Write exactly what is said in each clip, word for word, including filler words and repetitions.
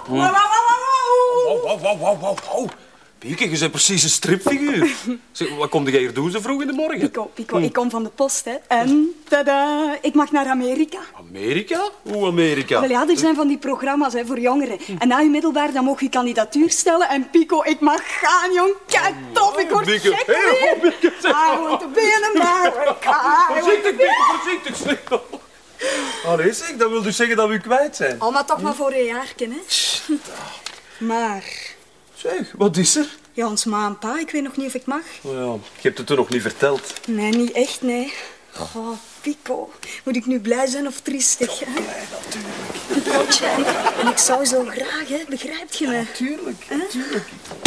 Wauw, wauw, wauw, wauw, wauw, wauw, wauw, wauw. Pieke, je bent precies een stripfiguur. Zeg, wat kom jij hier doen zo vroeg in de morgen? Pico, Pico, hm. ik kom van de post, hè. En, tada, ik mag naar Amerika. Amerika? Hoe Amerika? Wel ja, er zijn van die programma's hè, voor jongeren. Hm. En na je middelbaar, dan mag je kandidatuur stellen. En Pico, ik mag gaan, jong. Kijk, tof, ik word gek weer. I want to be in America. Voorzichtig, Pico, voorzichtig. Allee, zeg, dat wil dus zeggen dat we u kwijt zijn. Oh, maar toch maar voor een jaar, hè. Maar... Zeg, wat is er? Ja, ons ma en pa, ik weet nog niet of ik mag. Oh ja, je hebt het toen nog niet verteld. Nee, niet echt, nee. Oh, Pico. Moet ik nu blij zijn of triestig? Blij, natuurlijk. Picootje, en, en ik zou zo graag, hè. Begrijpt je me? Ja, natuurlijk, natuurlijk.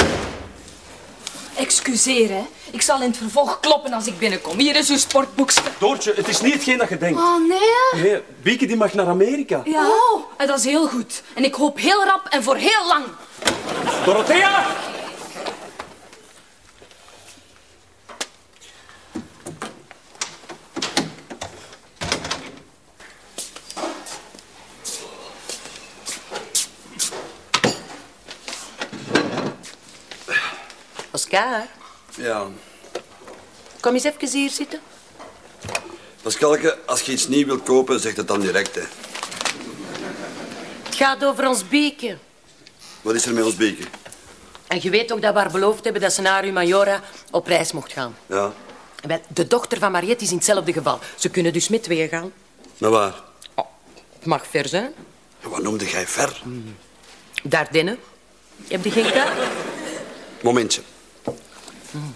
Excuseer, hè. Ik zal in het vervolg kloppen als ik binnenkom. Hier is uw sportboekje. Doortje, het is niet hetgeen dat je denkt. Oh, nee? Nee, Bieke die mag naar Amerika. Ja. Oh, en dat is heel goed. En ik hoop heel rap en voor heel lang. Dorothea! Oscar? Ja. Kom eens even hier zitten. Pascalke, als je iets nieuw wilt kopen, zeg het dan direct, hè. Het gaat over ons Bieke. Wat is er met ons Bieke? En je weet toch dat we haar beloofd hebben dat ze naar uw Majora op reis mocht gaan? Ja. Wel, de dochter van Mariette is in hetzelfde geval. Ze kunnen dus met tweeën gaan. Naar waar? Oh, het mag ver zijn. Ja, wat noemde jij ver? Hmm. Dardenne. Heb je geen kaart? Momentje. Hmm.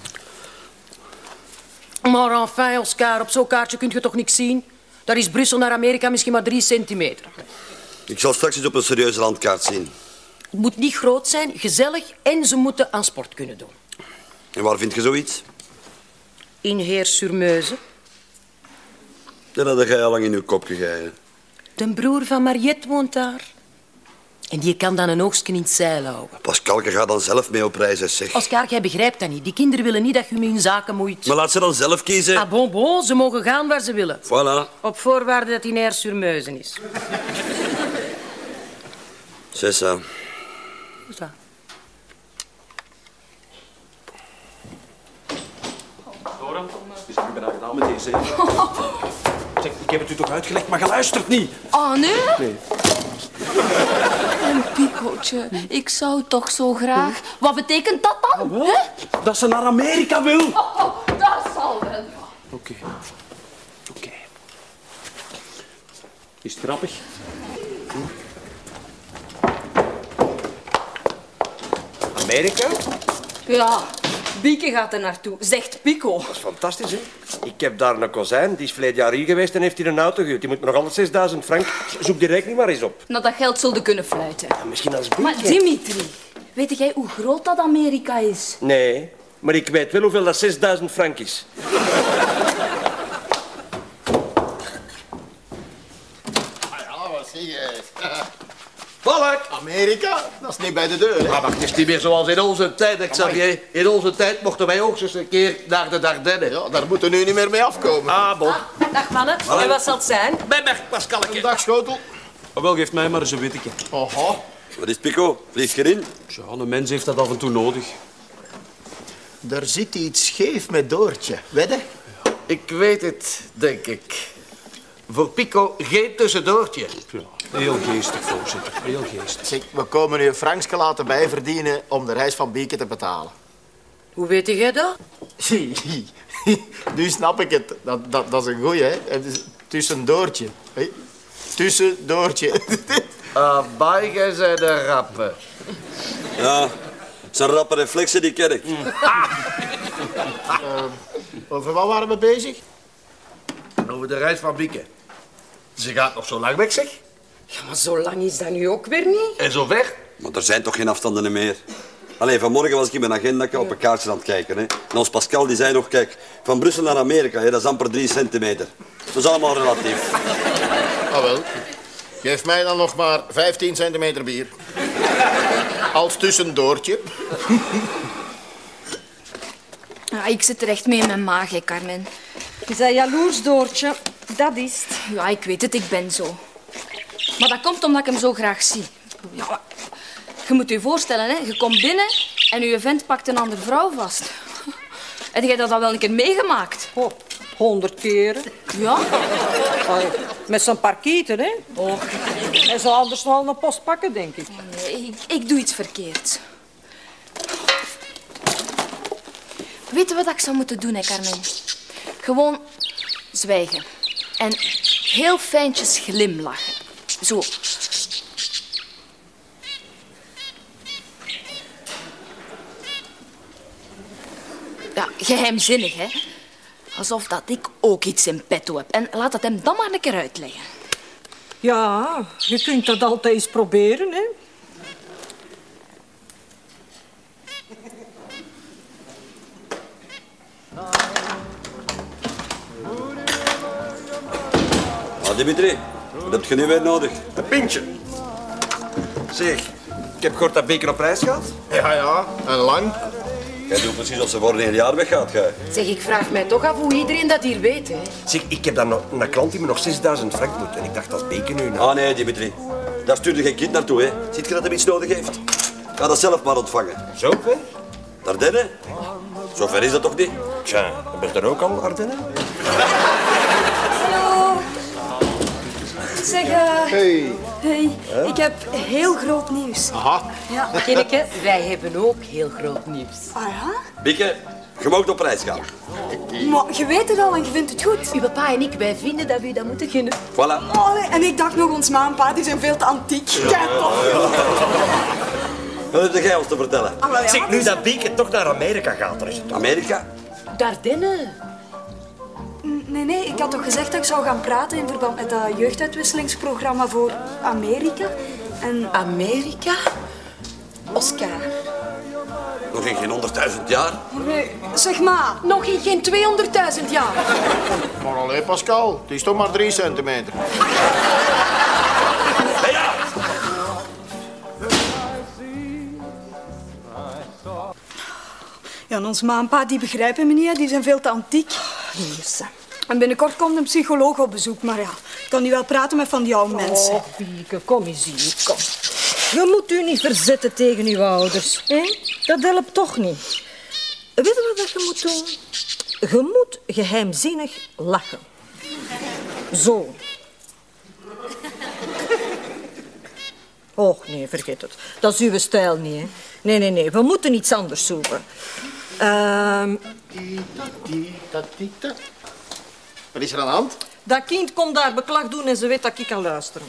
Maar enfin, Oscar, op zo'n kaartje kun je toch niks zien? Daar is Brussel naar Amerika misschien maar drie centimeter. Ik zal straks eens op een serieuze landkaart zien. Het moet niet groot zijn, gezellig en ze moeten aan sport kunnen doen. En waar vind je zoiets? In Heer-sur-Meuse. Dat had jij al lang in je kop gegeven. De broer van Mariette woont daar. En die kan dan een oogstje in het zeil houden. Pascalke gaat dan zelf mee op reis, hè, zeg. Oscar, jij begrijpt dat niet. Die kinderen willen niet dat je met hun zaken moeit. Maar laat ze dan zelf kiezen. Ah, bon, bon. Ze mogen gaan waar ze willen. Voilà. Op voorwaarde dat hij in Heer-sur-Meuse is. C'est ça. Hoe is dat? Dora, is het nu bijna gedaan met deze? Zeg, ik heb het u toch uitgelegd, maar je luistert niet. Oh, nee? Nee. Een Picootje, ik zou toch zo graag... Wat betekent dat dan? Ah, wel? Dat ze naar Amerika wil. Oh, oh, dat zal wel. Oké. Okay. Oké. Okay. Is het grappig? Hm? Amerika? Ja, Bieke gaat er naartoe, zegt Pico. Dat is fantastisch, hè? Ik heb daar een kozijn, die is verleden jaar hier geweest en heeft hier een auto gehuurd. Die moet me nog altijd zesduizend frank. Zoek die rekening maar eens op. Nou, dat geld zulde kunnen fluiten. Ja, misschien als Bieke. Maar Dimitri, weet jij hoe groot dat Amerika is? Nee, maar ik weet wel hoeveel dat zesduizend frank is. Ah ja, wat zie je? Volk! Amerika? Dat is niet bij de deur, hè? Maar wacht, het is niet meer zoals in onze tijd, Xavier. In onze tijd mochten wij ook eens een keer naar de Dardenne. Ja, daar moeten we nu niet meer mee afkomen. Ah, bon. Ah, dag mannen. En wat zal het zijn? Bij mij, Pascalke. Dag, schotel. Oh, wel, geef mij maar eens een witteke. Oho. Wat is Pico? Vlieg je erin? Ja, een mens heeft dat af en toe nodig. Er zit iets scheef met Doortje, weet je? Ik weet het, denk ik. Voor Pico geen tussendoortje. Ja, heel geestig, voorzitter. Heel geestig. Zeg, we komen nu een frankske laten bijverdienen om de reis van Bieke te betalen. Hoe weet jij dat? Nu snap ik het. Dat, dat, dat is een goeie, hè? Het is tussendoortje. Hey? Tussendoortje. Ah, bij, jij zei de rappe. Ja, het zijn rappe reflexen, die ken ik. uh, over wat waren we bezig? Over de reis van Bieke. Ze gaat nog zo lang weg, zeg. Ja, maar zo lang is dat nu ook weer niet. En zo ver. Maar er zijn toch geen afstanden meer? Allee, vanmorgen was ik in mijn agenda op een kaartje aan het kijken. Hè. En ons Pascal die zei nog, kijk, van Brussel naar Amerika, hè, dat is amper drie centimeter. Dat is allemaal relatief. Ah wel. Geef mij dan nog maar vijftien centimeter bier. Als tussendoortje. Ja, ik zit er echt mee in mijn maag, hè, Carmen. Je bent jaloers, Doortje. Dat is het. Ja, ik weet het, ik ben zo. Maar dat komt omdat ik hem zo graag zie. Ja, Je moet je voorstellen, hè. Je komt binnen en je vent pakt een andere vrouw vast. Heb jij dat al wel een keer meegemaakt? Oh, honderd keren. Ja? Allee, met zijn parkieten, hè? Oh, hij zal anders wel een post pakken, denk ik. Nee, ik, ik doe iets verkeerd. Weet je wat ik zou moeten doen, hè, Carmen? Gewoon zwijgen. En heel fijntjes glimlachen. Zo. Ja, geheimzinnig, hè? Alsof dat ik ook iets in petto heb. En laat het hem dan maar een keer uitleggen. Ja, je kunt dat altijd eens proberen, hè? Ah, Dimitri, wat heb je nu weer nodig? Een pintje. Zeg, ik heb gehoord dat Beker op reis gaat. Ja, ja, en lang. Jij doet precies als ze voor een jaar weggaat, gij. Zeg, ik vraag mij toch af hoe iedereen dat hier weet, hè? Zeg, ik heb dan nog een klant die me nog zesduizend frank moet. En ik dacht, dat is Beker nu. Nou. Ah nee, Dimitri. Daar stuurde geen kind naartoe, hè. Ziet je dat hij iets nodig heeft? Ga dat zelf maar ontvangen. Zo ver? Ardennen? Zover is dat toch niet? Tja, ben je er ook al, Ardennen? Hallo. Zeg, uh, Hey. hey, ik heb heel groot nieuws. Aha. Ja. Kinneke, wij hebben ook heel groot nieuws. Ah ja? Bieke, je mag op reis gaan. Maar je weet het al en je vindt het goed. Uw papa en ik, wij vinden dat we dat moeten gunnen. Voilà. Allee, en ik dacht nog, ons ma en pa die zijn veel te antiek. Ja, toch? Wat heb jij ons te vertellen? Ah, wel ja. Zeg, nu dat Beker toch naar Amerika gaat, dan is het toch... Amerika? Dardenne. Nee, nee, ik had toch gezegd dat ik zou gaan praten in verband met dat jeugduitwisselingsprogramma voor Amerika. En Amerika? Oscar. Nog in geen honderdduizend jaar? nee, zeg maar. Nog in geen tweehonderdduizend jaar. Maar allee, Pascal, het is toch maar drie centimeter. Hey, ja! Ja, en ons ma en pa die begrijpen me niet, hè. Die zijn veel te antiek. En binnenkort komt een psycholoog op bezoek, maar ja, ik kan niet wel praten met van die oude mensen. Oh, Bieke, kom eens hier, kom. Je moet u niet verzetten tegen uw ouders, hè? Dat helpt toch niet. Weet je wat je moet doen? Je moet geheimzinnig lachen. Zo. Och, nee, vergeet het. Dat is uw stijl niet, hè? Nee, nee, nee, we moeten iets anders zoeken. Ehm... Wat is er aan de hand? Dat kind komt daar beklag doen en ze weet dat ik kan luisteren.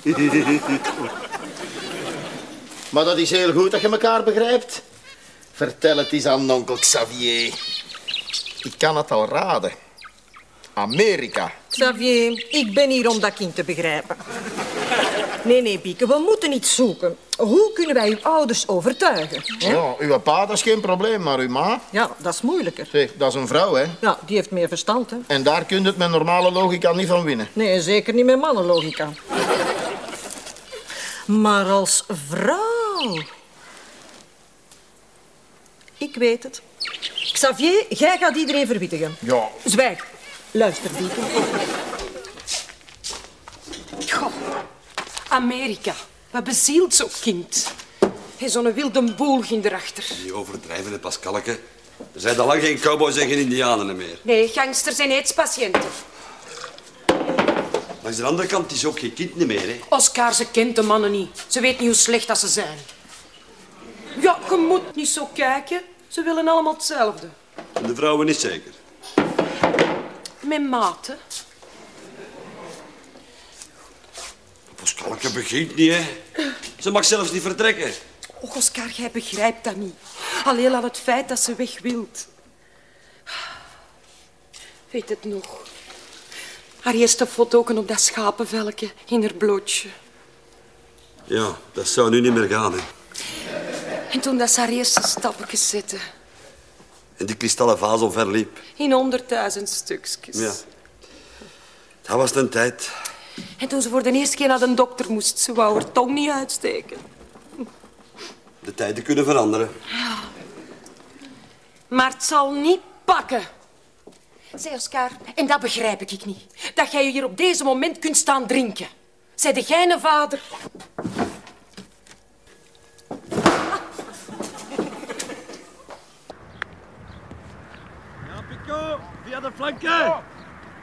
Maar dat is heel goed dat je elkaar begrijpt. Vertel het eens aan onkel Xavier. Ik kan het al raden. Amerika. Xavier, ik ben hier om dat kind te begrijpen. Nee, nee, Bieke, we moeten iets zoeken. Hoe kunnen wij uw ouders overtuigen? Hè? Ja, uw pa, dat is geen probleem, maar uw ma... Ja, dat is moeilijker. Zeg, dat is een vrouw, hè. Ja, die heeft meer verstand, hè. En daar kun je het met normale logica niet van winnen. Nee, zeker niet met mannenlogica. Maar als vrouw... Ik weet het. Xavier, jij gaat iedereen verwittigen. Ja. Zwijg. Luister, Bieke. Goh, Amerika. Wat bezielt zo'n kind? Hij zo'n wilde boel ging erachter. Die overdrijven, hè, Pascalke. Er zijn al lang geen cowboys en geen indianen meer. Nee, gangsters en aidspatiënten. Langs de andere kant is ook geen kind niet meer, hè. Oscar, ze kent de mannen niet. Ze weet niet hoe slecht dat ze zijn. Ja, je moet niet zo kijken. Ze willen allemaal hetzelfde. En de vrouwen niet zeker. Met mate. Pascalke begint niet, hè. Ze mag zelfs niet vertrekken. Och, Oscar, jij begrijpt dat niet. Alleen al het feit dat ze weg wilt. Weet het nog? Haar eerste foto ook op dat schapenvelkje in haar blootje. Ja, dat zou nu niet meer gaan, hè. En toen dat ze haar eerste stapjes zette. En die kristallen vaas omverliep. In honderdduizend stukjes. Ja. Dat was een tijd. En toen ze voor de eerste keer naar de dokter moest, ze wou haar tong niet uitsteken. De tijden kunnen veranderen. Maar het zal niet pakken. Zeg, Oscar, en dat begrijp ik niet. Dat jij je hier op deze moment kunt staan drinken. Zij de jij een vader.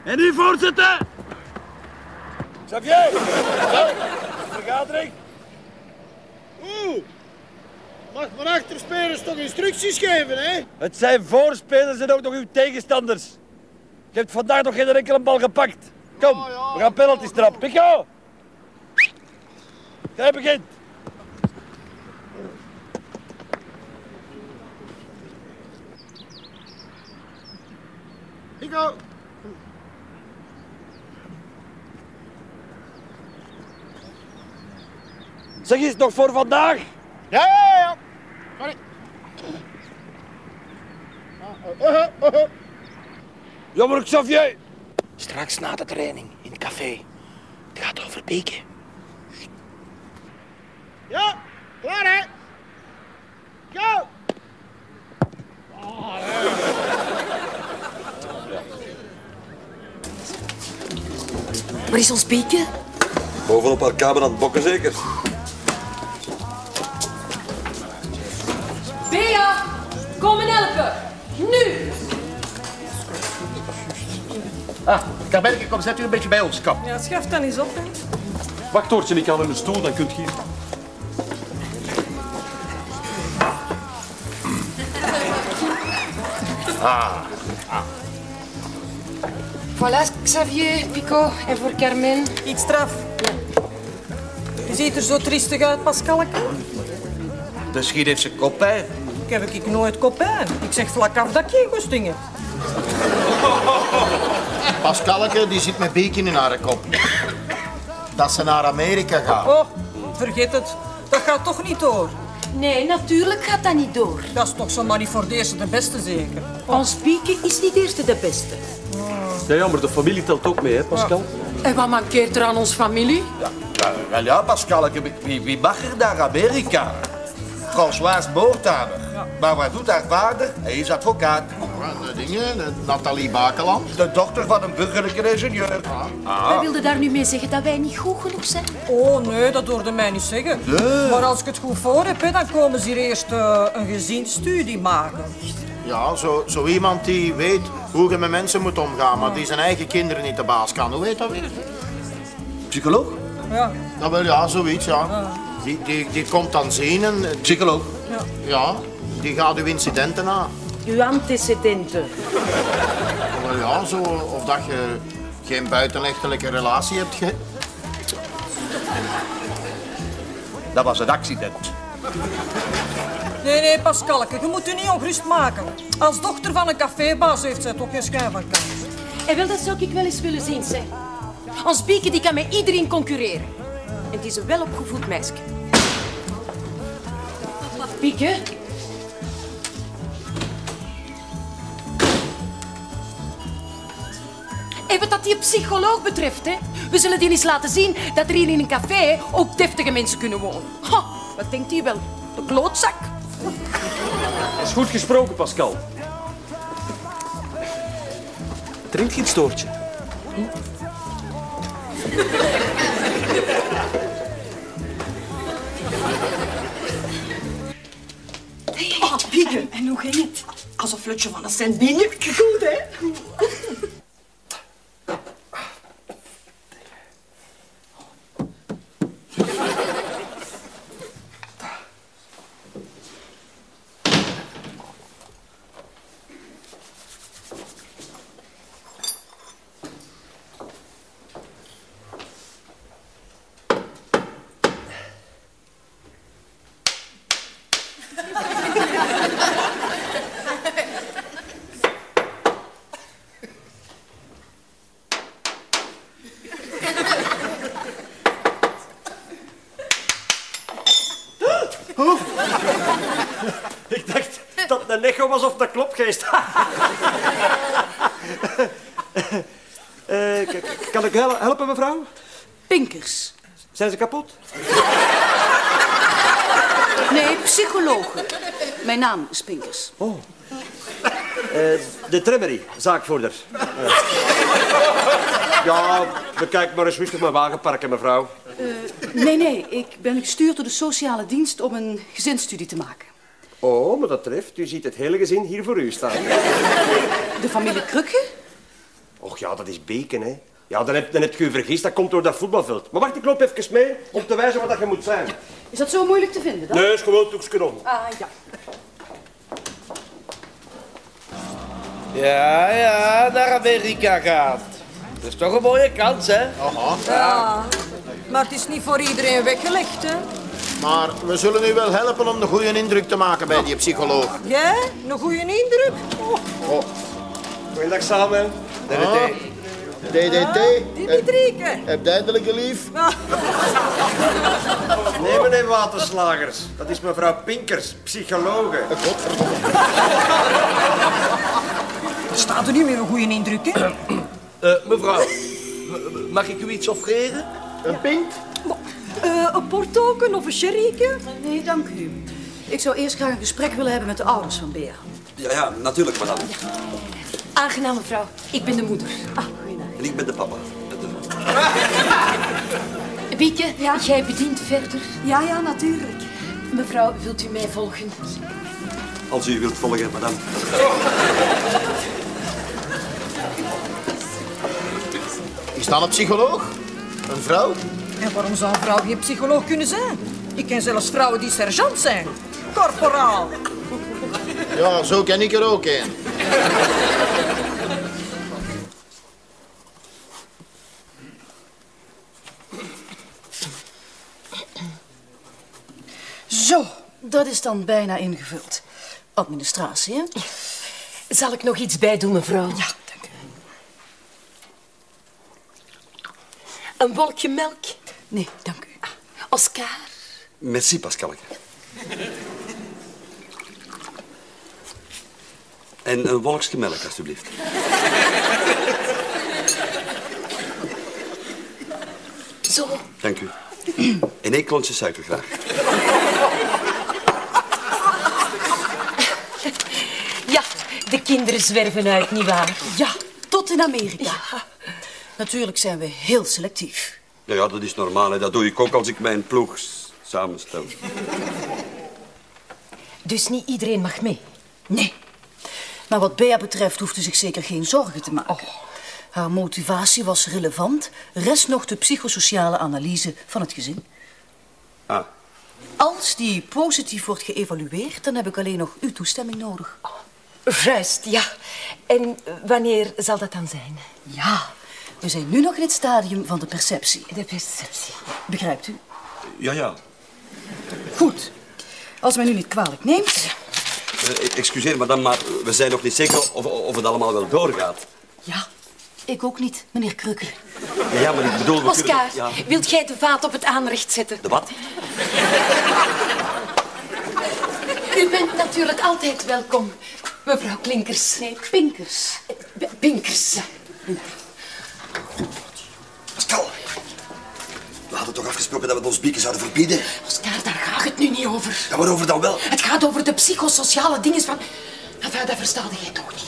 En nu voortzetten. Xavier! Vergadering. Oeh. Mag maar achterspelers toch instructies geven, hè? Het zijn voorspelers en ook nog uw tegenstanders. Je hebt vandaag nog geen enkele bal gepakt. Kom, Oh, ja. we gaan penalties trappen. Pico! Jij begint. Pico. Zeg eens, nog voor vandaag? Ja, ja, ja. Sorry. Uh, uh, uh, uh. Jammer, Xavier. Straks na de training in het café. Het gaat over Pieke. Ja, klaar hè? Go! Waar is ons Pieke? Bovenop haar kamer aan het bokken zeker. Bea, kom en helpen. Nu! Ah, Kabelke, kom, zet u een beetje bij ons, kap. Ja, schaf dan eens op, hè. Wacht, Toortje, ik kan in een stoel, dan kunt je hier... Voilà, Xavier, Pico en voor Carmen. Iets straf. Je ziet er zo triestig uit, Pascalke. De schiet heeft zijn kop bij. Ik heb ik nooit kopijn. Ik zeg vlak af dat ik geen goesting heb. Pascalke, die zit met beken in haar kop. Dat ze naar Amerika gaat. Oh, vergeet het. Dat gaat toch niet door. Nee, natuurlijk gaat dat niet door. Dat is toch zomaar niet voor de eerste de beste, zeker? Ons Pieke is niet eerste de beste. Ja, ja, maar de familie telt ook mee, hè, Pascal? En wat mankeert er aan ons familie? Ja, wel ja, Pascalke, wie, wie mag er naar Amerika? François moorddader. Maar wat doet haar vader? Hij is advocaat. De dingen, de Nathalie Bakeland. De dochter van een burgerlijke ingenieur. Wij wilden daar nu mee zeggen dat wij niet goed genoeg zijn. Oh, nee, dat hoorde mij niet zeggen. Nee. Maar als ik het goed voor heb, hè, dan komen ze hier eerst uh, een gezinsstudie maken. Ja, zo, zo iemand die weet hoe je met mensen moet omgaan, maar die zijn eigen kinderen niet de baas kan. Hoe heet dat weer? Psycholoog? Ja. Dat wel, ja, zoiets, ja. Die, die, die komt dan zien en... Psycholoog. Ja, die gaat uw incidenten na. Uw antecedenten. Wel ja, zo, of dat je geen buitenechtelijke relatie hebt. Ge... Dat was een accident. Nee, nee, Pascalke, je moet je niet ongerust maken. Als dochter van een cafébaas heeft zij toch geen schijn van kans. En wel, dat zou ik wel eens willen zien, zeg. Ons Pieke die kan met iedereen concurreren. En het is een welopgevoed meisje. Pieke? En wat dat die psycholoog betreft, hè, we zullen die eens laten zien dat er hier in een café ook deftige mensen kunnen wonen. Ha, wat denkt hij wel? De klootzak. Dat is goed gesproken, Pascal. Drink je iets, Toortje? Oh, Pieke, en hoe ging het? Als een flutje van een cent binnen. Goed, hè? Ik dacht dat het een echo was of de klopgeest. uh, kan ik hel helpen, mevrouw? Pinkers. Zijn ze kapot? Nee, psychologen. Mijn naam is Pinkers. Oh. Uh, de Tremmery, zaakvoerder. Uh. Ja, bekijk maar eens rustig mijn wagenparken, mevrouw. Uh, nee, nee, ik ben gestuurd door de sociale dienst om een gezinsstudie te maken. Oh, maar dat treft. U ziet het hele gezin hier voor u staan. De familie Krukke? Och ja, dat is Beken, hè. Ja, dan heb, dan heb je je vergist, dat komt door dat voetbalveld. Maar wacht, ik loop even mee om te wijzen wat dat je moet zijn. Is dat zo moeilijk te vinden dan? Nee, is gewoon toekje om. Ah, ja. Ja, ja, naar Amerika gaat. Dat is toch een mooie kans, hè? Aha. Ja, maar het is niet voor iedereen weggelegd, hè? Maar we zullen u wel helpen om de goede indruk te maken bij die psycholoog. Jij? Een goede indruk? Oh. Oh. Goeiedag samen. D D T. Ah. D D T. Dimitrieke. Heb duidelijk lief. Nee, meneer Waterslagers. Dat is mevrouw Pinkers, psychologe. Godverdomme. Staat er nu weer een goede indruk, hè? Uh, mevrouw, mag ik u iets offreren? Een pint? Uh, een portoken of een sherryke? Nee, dank u. Ik zou eerst graag een gesprek willen hebben met de ouders van Bea. Ja, ja, natuurlijk, madame. Aangenaam, mevrouw. Ik ben de moeder. Ah, goeiedag. En ik ben de papa. Bieke, ja? Jij bedient verder. Ja, ja, natuurlijk. Mevrouw, wilt u mij volgen? Als u wilt volgen, madame. Is dat een psycholoog? Een vrouw? En waarom zou een vrouw geen psycholoog kunnen zijn? Ik ken zelfs vrouwen die sergeant zijn. Korporaal. Ja, zo ken ik er ook een. Zo, dat is dan bijna ingevuld. Administratie, hè? Zal ik nog iets bij doen, mevrouw? Ja, dank u. Een wolkje melk? Nee, dank u. Oscar? Merci, Pascalke. En een wolkje melk, alstublieft. Zo. Dank u. En één klontje suiker graag. Ja, de kinderen zwerven uit, nietwaar? Ja, tot in Amerika. Ja. Natuurlijk zijn we heel selectief. Ja, ja, dat is normaal. Hè. Dat doe ik ook als ik mijn ploeg samenstel. Dus niet iedereen mag mee? Nee. Maar wat Bea betreft hoeft u zich zeker geen zorgen te maken. Oh. Haar motivatie was relevant. Rest nog de psychosociale analyse van het gezin. Ah. Als die positief wordt geëvalueerd, dan heb ik alleen nog uw toestemming nodig. Oh. Juist, ja. En wanneer zal dat dan zijn? Ja, we zijn nu nog in het stadium van de perceptie. De perceptie. Begrijpt u? Ja, ja. Goed. Als men u niet kwalijk neemt... Uh, excuseer, madame, maar we zijn nog niet zeker of, of het allemaal wel doorgaat. Ja, ik ook niet, meneer Krukker. Ja, ja, maar ik bedoel... We Oscar, kunnen... ja. wilt jij de vaat op het aanrecht zetten? De wat? U bent natuurlijk altijd welkom, mevrouw Klinkers. Nee, Pinkers. B Pinkers. Pascal, we hadden toch afgesproken dat we ons bieken zouden verbieden? Oscar, daar gaat het nu niet over. Ja, waarover dan wel? Het gaat over de psychosociale dingen van... Enfin, dat versta jij toch niet.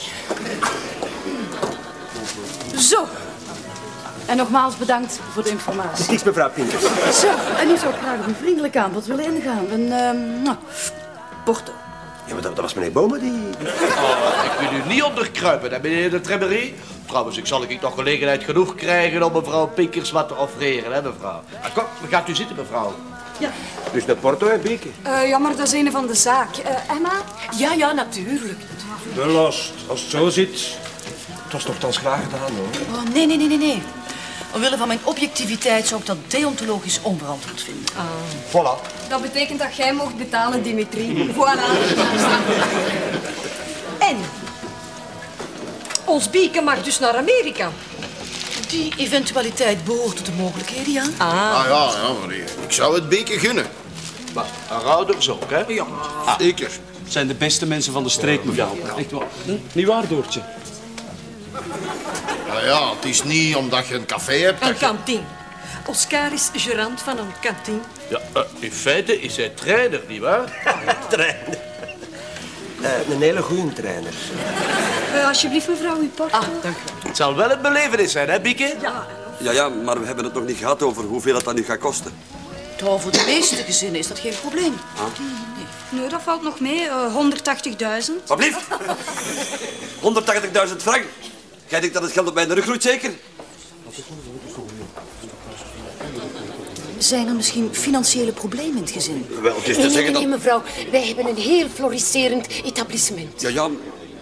Zo. En nogmaals bedankt voor de informatie. Het is mevrouw Pinkers. Zo, en nu zou ik graag op een vriendelijk aanbod willen ingaan. Een, uh, nou, porto. Ja, maar dat, dat was meneer Bomen die... Oh, ik wil u niet onderkruipen, hè, meneer de Tremerie. Trouwens, ik zal ik nog gelegenheid genoeg krijgen om mevrouw Pinkers wat te offreren, hè, mevrouw. Ah, kom, gaat u zitten, mevrouw. Ja. Dus de porto en Beke. Uh, ja, maar dat is een van de zaak. Uh, Emma? Ja, ja, natuurlijk. Wel, als, als het zo zit... Het was nogthans graag gedaan, hoor. Oh, nee, nee, nee, nee, nee. Omwille van mijn objectiviteit zou ik dat deontologisch onverantwoord vinden. Ah. Voilà. Dat betekent dat jij mocht betalen, Dimitri. Voilà. En? Ons bieken mag dus naar Amerika. Die eventualiteit behoort tot de mogelijkheden, ja. Ah, ah ja, ja, maar ik zou het Beke gunnen. Maar haar ouders ook, hè? Ja. Ah. Zeker. Het zijn de beste mensen van de streek, mevrouw. Echt wel. Hm? Niet waar, Doortje? Ja, ja, het is niet omdat je een café hebt... Een dat je... kantine. Oscar is gerant van een kantine. Ja, uh, in feite is hij trainer, nietwaar? Trainer. Uh, een hele goede trainer. Uh, alsjeblieft, mevrouw, uw porto. Ah, dank u. Het zal wel een belevenis zijn, hè, Bieke? Ja. Ja, ja, maar we hebben het nog niet gehad over hoeveel het dan nu gaat kosten. Nou, voor de meeste gezinnen is dat geen probleem. Ah. Nee. Nee, dat valt nog mee. Uh, honderdtachtigduizend. Wat blieft? honderdtachtigduizend frank. Jij denkt dat het geld op mijn rug groeit, zeker? Zijn er misschien financiële problemen in het gezin? Wel, het is te Nee, nee, zeggen nee, dat... mevrouw. Wij hebben een heel floriserend etablissement. Ja, ja...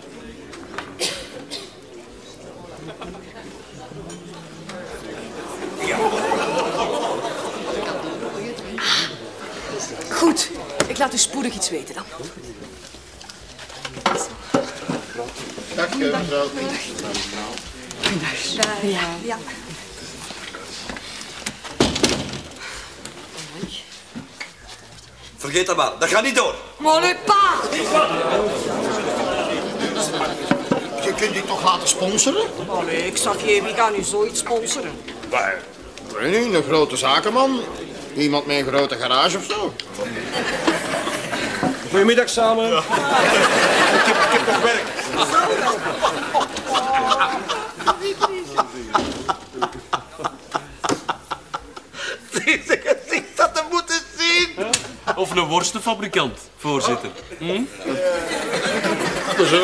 Goed, ik laat u spoedig iets weten dan. Dag, mevrouw. Daar, ja. ja. Vergeet dat maar, dat gaat niet door. Maar le pa! Je kunt die toch laten sponsoren? Allee, Xavier, wie gaat nu zoiets sponsoren? Ik weet niet, een grote zakenman. Iemand met een grote garage of zo. Goedemiddag samen. Ik heb, ik heb nog werk. Deze gezicht dat we moeten zien. Of een worstenfabrikant, voorzitter. Hm? Hey,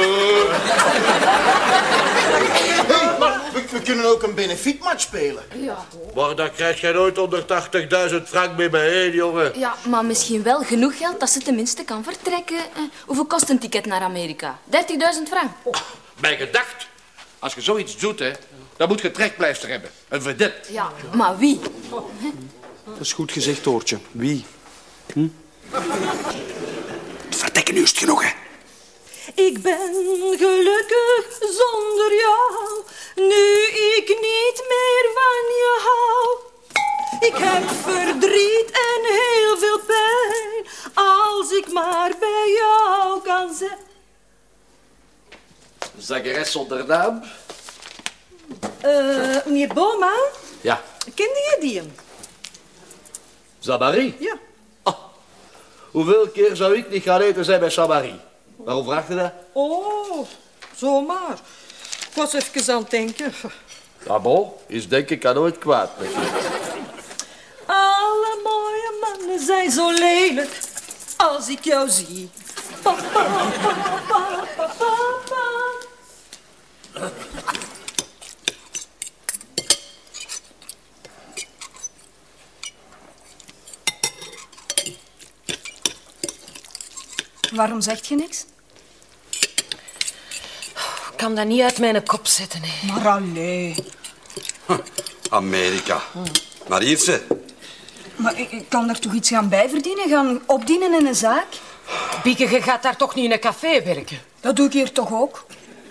maar we, we kunnen ook een benefietmatch spelen. Ja. Maar daar krijg jij nooit onder tachtigduizend frank mee bijeen, jongen. Ja, maar misschien wel genoeg geld dat ze tenminste kan vertrekken. Eh, hoeveel kost een ticket naar Amerika? dertigduizend frank. Oh. Mijn gedacht, als je zoiets doet, hè, dan moet je trekpleister hebben. Een vedette. Ja, maar wie? Dat is goed gezegd, Toortje. Wie? Hm? Vertekken nu is het genoeg, hè. Ik ben gelukkig zonder jou, nu ik niet meer van je hou. Ik heb verdriet en heel veel pijn, als ik maar bij jou kan zijn. Zangeres zonder naam? Uh, meneer Boma, Ja. kende je die? Samari? Ja. Oh, hoeveel keer zou ik niet gaan eten zijn bij Samari? Waarom vraagt u dat? Oh, zomaar. Ik was even aan het denken. Ja, bon, is denk ik aan nooit kwaad met je. Alle mooie mannen zijn zo lelijk als ik jou zie. Pa, pa, pa, pa, pa, pa, pa. Waarom zegt je niks? Ik kan dat niet uit mijn kop zetten, hè. Maar allee. Amerika. Maar hier ze. Maar ik, ik kan er toch iets gaan bijverdienen? Gaan opdienen in een zaak? Bieke, je gaat daar toch niet in een café werken? Dat doe ik hier toch ook?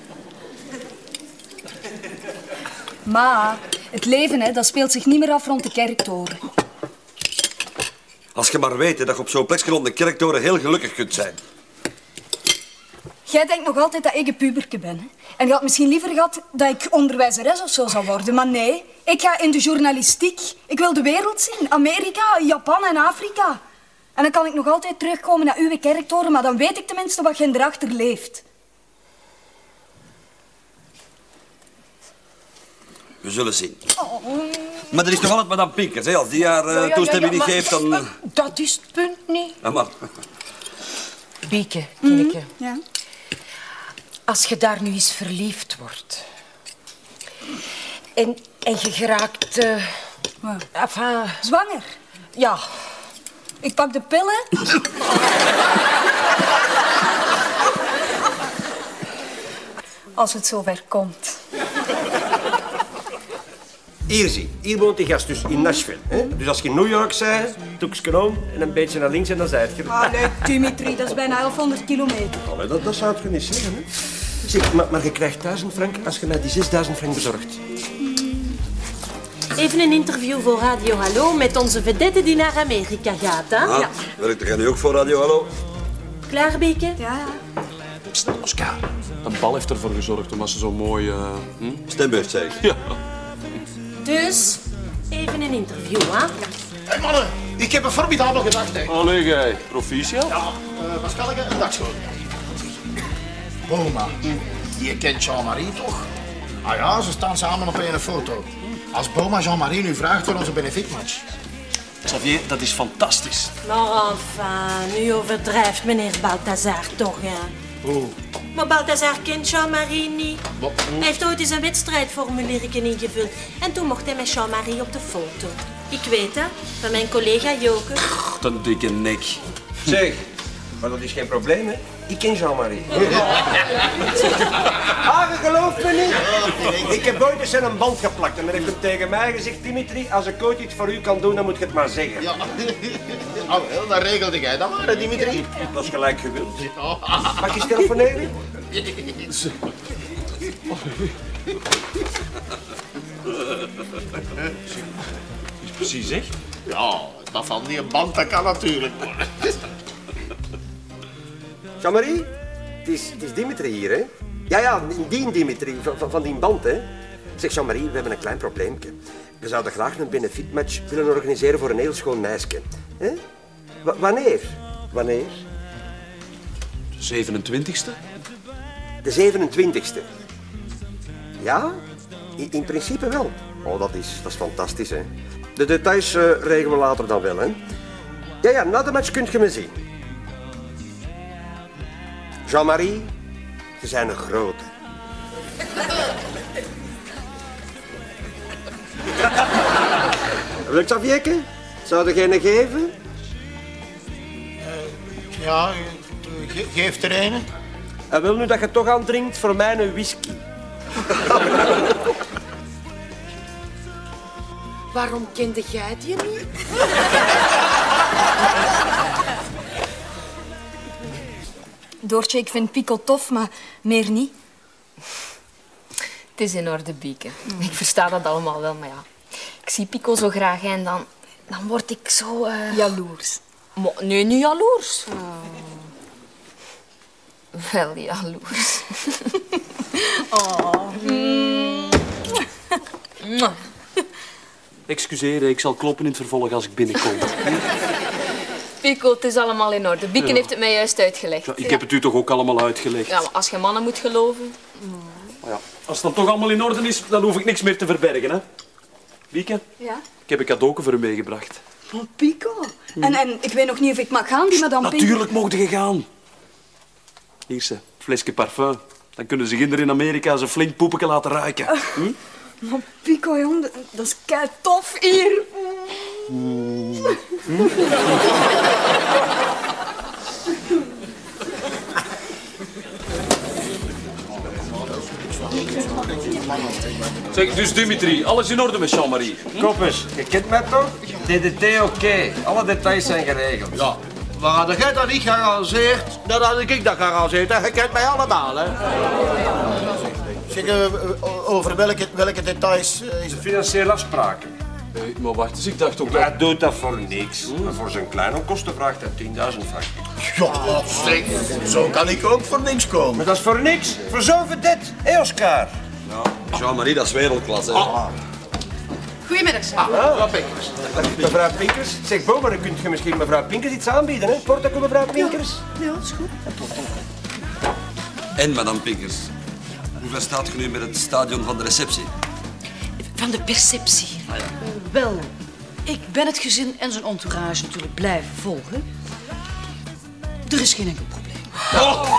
Maar het leven, hè, dat speelt zich niet meer af rond de kerktoren. Als je maar weet hè, dat je op zo'n plekje rond de kerktoren heel gelukkig kunt zijn. Jij denkt nog altijd dat ik een puberke ben. Hè? En je had misschien liever gehad dat ik onderwijzeres of zo zou worden. Maar nee, ik ga in de journalistiek. Ik wil de wereld zien. Amerika, Japan en Afrika. En dan kan ik nog altijd terugkomen naar uw kerktoren, maar dan weet ik tenminste wat je erachter leeft. We zullen zien. Oh. Maar er is nog altijd madame Pinkers, hè. Als die haar uh, Ja, ja, ja, toestemming ja, niet maar- geeft, dan... Uh... Dat is het punt niet. Ja, maar... Bieke, Kinneke. Ja. Als je daar nu eens verliefd wordt... En, en je geraakt... Uh, Wat? enfin, Zwanger? ja, Ik pak de pillen. Als het zover komt. Hier zie, hier woont die gast dus in Nashville. Hè? Dus als je in New York bent, toekje om en een beetje naar links en dan zijt je. Allee, Dimitri, dat is bijna elfhonderd kilometer. Allee, dat, dat zou je niet zeggen, hè. Zeg, maar, maar je krijgt duizend frank als je mij die zesduizend frank bezorgt. Even een interview voor Radio Hallo met onze vedette die naar Amerika gaat, hè? Ah, ja. Werkt jij nu ook voor Radio Hallo? Klaar, Bieke? Ja, ja. Psst, Oscar. Een bal heeft ervoor gezorgd omdat ze zo mooi... Uh, hm? Stembeurt, zeg. Ja. Dus, even een interview, hè? Hé hey, mannen, ik heb een formidabel gedachte. Allee, jij. Proficiat? Ja, uh, Pascalke, een dag schoon. Boma, je kent Jean-Marie toch? Ah ja, ze staan samen op een foto. Als Boma Jean-Marie nu vraagt voor onze benefietmatch. Xavier, dat is fantastisch. Maar enfin, nu overdrijft meneer Balthazar toch, hè? Oh. Maar Balthazar kent Jean-Marie niet. Hij heeft ooit eens een wedstrijdformulier ingevuld. En toen mocht hij met Jean-Marie op de foto. Ik weet dat, van mijn collega Joke. Wat een dikke nek. Zeg, maar dat is geen probleem, hè? Ik ken Jean-Marie. Ah, je gelooft me niet? Ik heb ooit eens aan een band geplakt en dan heeft hem tegen mij gezegd: Dimitri, als ik ooit iets voor u kan doen, dan moet je het maar zeggen. Ja, oh, wel, dan regelde jij dat maar, Dimitri. Dat is gelijk gewild. Mag je telefoneren? Is precies echt? Ja, dat van die band, dat kan natuurlijk. Jean-Marie, het is, het is Dimitri hier, hè? Ja, ja, die Dimitri, van, van, van die band, hè? Zeg, Jean-Marie, we hebben een klein probleempje. We zouden graag een benefietmatch willen organiseren voor een heel schoon meisje. Hè? W wanneer? Wanneer? De zevenentwintigste? De zevenentwintigste. Ja? In, in principe wel. Oh, dat is, dat is fantastisch, hè? De details uh, regelen we later dan wel, hè? Ja, ja, na de match kunt je me zien. Jean-Marie, je bent een grote. Wil ik Xavierke? Zou je een geven? Uh, ja, ge geef er een. En wil nu dat je toch aandrinkt voor mij een whisky? Waarom kende jij die niet? Doortje, ik vind Pico tof, maar meer niet. Het is in orde, Bieke. Ik versta dat allemaal wel, maar ja. Ik zie Pico zo graag en dan, dan word ik zo... Uh... Jaloers. Mo nee, niet jaloers. Oh. Wel jaloers. Oh. Mm. Excuseer, ik zal kloppen in het vervolg als ik binnenkom. Pico, het is allemaal in orde. Bieke Ja. heeft het mij juist uitgelegd. Ja, ik heb het u toch ook allemaal uitgelegd. Ja, maar als je mannen moet geloven... Maar ja, als het dan toch allemaal in orde is, dan hoef ik niks meer te verbergen, hè? Wieke, Ja? ik heb een cadeau voor u meegebracht. Oh, Pico. En, en ik weet nog niet of ik mag gaan, die madame Pink. Natuurlijk mocht je gaan. Hier, ze, flesje parfum. Dan kunnen ze kinderen in Amerika zo flink poepeken laten ruiken. Hm? Maar Pico, jong, dat, dat is kei tof hier. Mm. Hm? Zeg, dus Dimitri, alles in orde met Jean-Marie? Koppers, je kent mij toch? D D T oké. Okay. Alle details zijn geregeld. Ja, maar had jij dat niet gearrangeerd, dan had ik dat gearrangeerd. Hè? Je kent mij allemaal, hè? Zeg, uh, over welke, welke details uh, is het? Financiële afspraken. Nee, maar wacht eens, ik dacht ook Maar dat... hij doet dat voor niks. Mm. Maar voor zijn kleine kosten vraagt hij tienduizend frank. Ja, zeg, zo kan ik ook voor niks komen. Maar dat is voor niks. Voor zoveel dit, hé Oscar? Ja, Jean-Marie, dat is wereldklasse. Ah. Goedemiddag, sir. Ah, mevrouw Pinkers. Mevrouw Pinkers. Zeg, Bo, maar dan kunt je misschien mevrouw Pinkers iets aanbieden, hè? Porto, mevrouw Pinkers. Ja, ja, is goed. En madame Pinkers, hoe ver staat je nu met het stadion van de receptie? Van de perceptie. Ah, ja. Wel, ik ben het gezin en zijn entourage natuurlijk blijven volgen. Er is geen enkel probleem. Oh.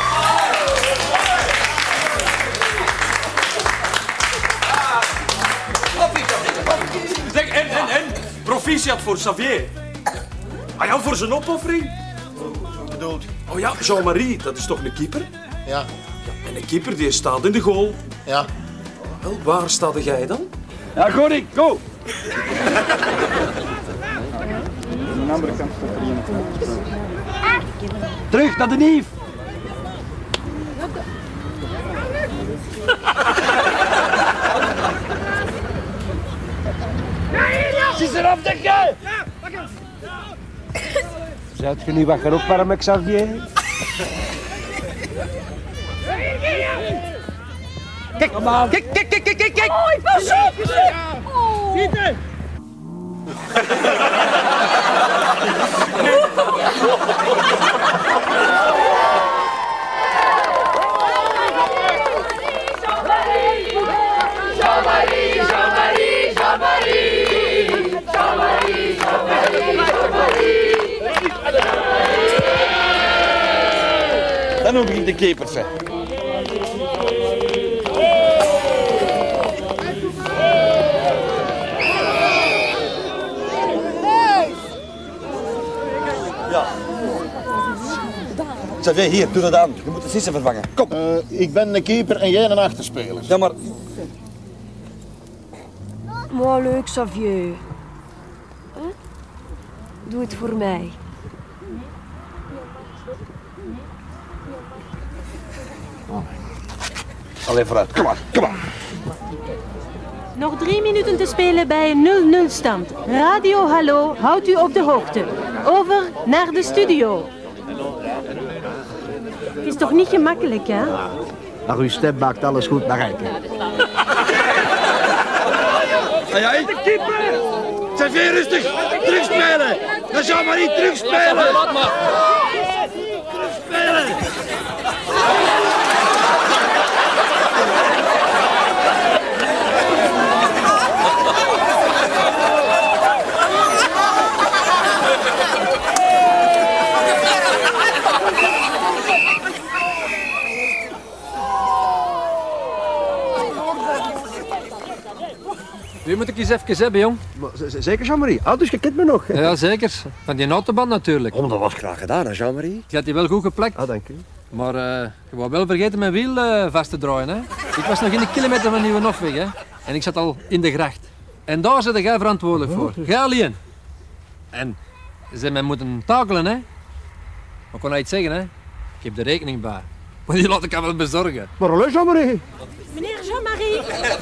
Zeg, en, en, en, proficiat voor Xavier. Ah ja, voor zijn opoffering. Wat bedoelt je? Oh ja, Jean-Marie, dat is toch een keeper? Ja. Ja, en een keeper die staat in de goal. Ja. Wel, waar staat jij dan? Ja, Gorik, go! Aan de andere kant staat er iemand. Terug naar de nief! Zit eraf, denk je! Zou je nu wat gaan opwarmen, Xavier? Kijk, kijk, kijk, kijk, kijk, kijk, kijk! Oh, ik was zo! Schieten! dan ook niet de keepers, hè. Ja. Xavier, hier, doe dat aan. Je moet de Sisse vervangen. Kom. Uh, ik ben de keeper en jij een achterspeler. Ja, maar... Maar leuk, Xavier. Huh? Doe het voor mij. Allee, vooruit. Kom maar, kom maar. Nog drie minuten te spelen bij een nul nul stand. Radio Hallo houdt u op de hoogte. Over naar de studio. Het is toch niet gemakkelijk, hè? Maar uw stem maakt alles goed bereiken. Ga jij de keeper? Xavier, rustig. Terugspelen. Dan Jean-Marie terugspelen. Terugspelen. Nu moet ik eens even hebben, jong. Zeker, Jean-Marie? Ah, dus je kent me nog. Ja, zeker. Van die autoband natuurlijk. Oh, dat was graag gedaan, hè, Jean-Marie? Je had die wel goed geplakt. Ah, dank u. Maar uh, je wou wel vergeten mijn wiel uh, vast te draaien, hè. Ik was nog in een kilometer van Nieuwenhofweg, hè. En ik zat al in de gracht. En daar zit jij verantwoordelijk voor. Jij alleen. En ze hebben mij moeten takelen, hè. Maar kon hij iets zeggen, hè. Ik heb de rekening bij. Maar die laat ik wel bezorgen. Maar hallo, Jean-Marie. Meneer Jean-Marie.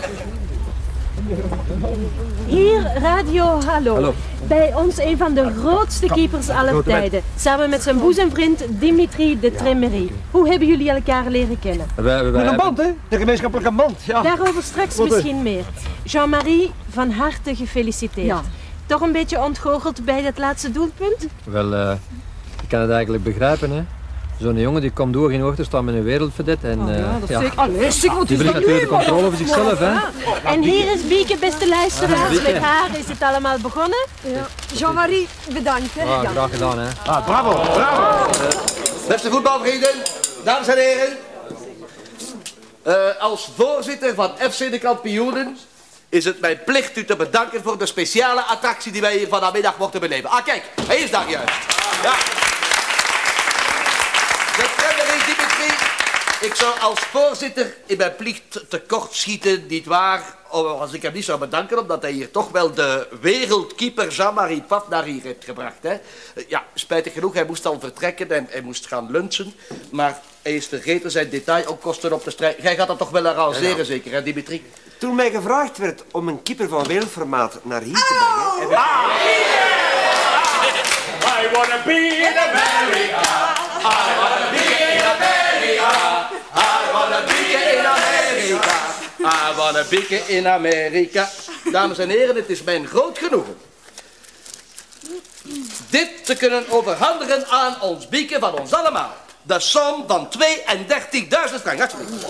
Hier Radio Hallo. Hallo. Bij ons een van de grootste keepers aller tijden. Samen met zijn boezemvriend Dimitri de Tremery. Hoe hebben jullie elkaar leren kennen? Wij, wij, Met een band, hè? De gemeenschappelijke band, ja. Daarover straks Wat, misschien meer. Jean-Marie, van harte gefeliciteerd. Ja. Toch een beetje ontgoocheld bij dat laatste doelpunt? Wel, uh, ik kan het eigenlijk begrijpen, hè. Zo'n jongen die komt door in ochtend staan met een wereldverdet en... Uh, Ja, dat ja. zeker. Allee, zeg, wat Die is brengt dat natuurlijk nu? de controle over zichzelf, hè. En hier is Bieke, beste luisteraars. Bieke. Met haar is het allemaal begonnen. Ja. Jean-Marie, bedankt. Hè. Ah, Ja. graag gedaan, hè. Ah, bravo, bravo. Uh, beste voetbalvrienden, dames en heren. Uh, als voorzitter van F C de Kampioenen is het mijn plicht u te bedanken voor de speciale attractie die wij hier vanmiddag mochten beleven. Ah, kijk, hij is daar juist. Ja. De Tremery Dimitri, ik zou als voorzitter in mijn plicht tekort schieten, nietwaar, als ik hem niet zou bedanken, omdat hij hier toch wel de wereldkeeper Jean-Marie Pfaff naar hier heeft gebracht. Hè. Ja, spijtig genoeg, hij moest al vertrekken en hij moest gaan lunchen, maar hij is vergeten zijn detailonkosten op te strijken. Jij gaat dat toch wel arrangeren, ja, ja. Zeker, hè, Dimitri? Toen mij gevraagd werd om een keeper van wereldformaat naar hier te brengen... Heb ik... Ah! I wanna be in America. I wanna be in America. I wanna be in America. I wanna be in Amerika. Dames en heren, het is mijn groot genoegen dit te kunnen overhandigen aan ons Bieke van ons allemaal. De som van tweeëndertigduizend frank. Alsjeblieft.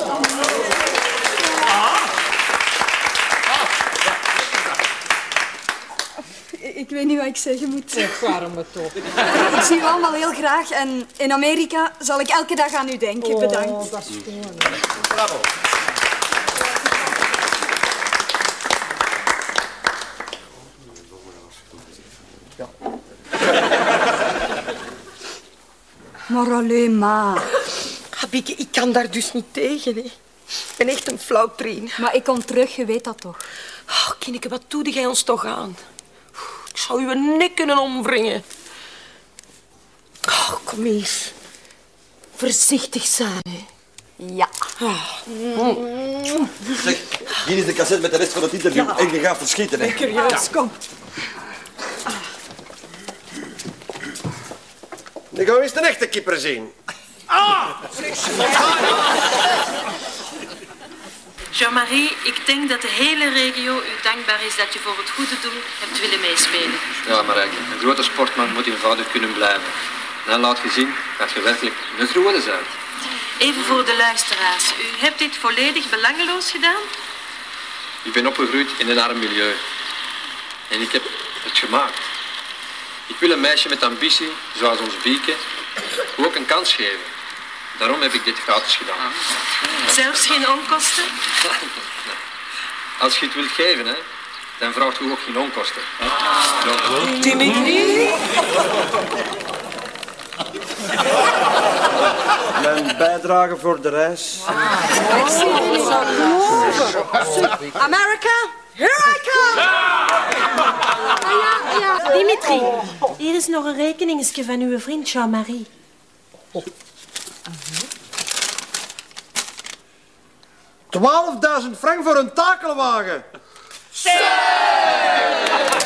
Ik weet niet wat ik zeggen moet. Zeg, waarom het toch? Ik zie u allemaal heel graag en in Amerika zal ik elke dag aan u denken. Oh, bedankt. Dat is gewoon. Bravo. Maar alleen maar. Bieke, ik kan daar dus niet tegen, hè. Ik ben echt een flauw trien. Maar ik kom terug, je weet dat toch. Oh, kindje, wat doe jij ons toch aan? Ik zou uw nek kunnen omwringen. Oh, kom eens. Voorzichtig zijn, hè. Ja. Oh. Mm. Zeg, hier is de cassette met de rest van het interview. Ja. En je gaat verschieten, hè. Zeker, juist. Kom. Dan gaan we eens de echte keeper zien. Ah! Jean-Marie, ik denk dat de hele regio u dankbaar is dat je voor het goede doel hebt willen meespelen. Ja, Marijke, een grote sportman moet eenvoudig kunnen blijven. Dan laat je zien dat je werkelijk een grote bent. Even voor de luisteraars. U hebt dit volledig belangeloos gedaan? Ik ben opgegroeid in een arm milieu. En ik heb het gemaakt. Ik wil een meisje met ambitie, zoals ons Bieke, ook een kans geven. Daarom heb ik dit gratis gedaan. Zelfs geen onkosten? Als je het wilt geven, hè, dan vraagt u ook geen onkosten. Dimitri? Mijn bijdrage voor de reis. America, here I come! Ah, ja, ja. Dimitri, hier is nog een rekeningetje van uw vriend Jean-Marie. twaalfduizend frank voor een takelwagen. Zee!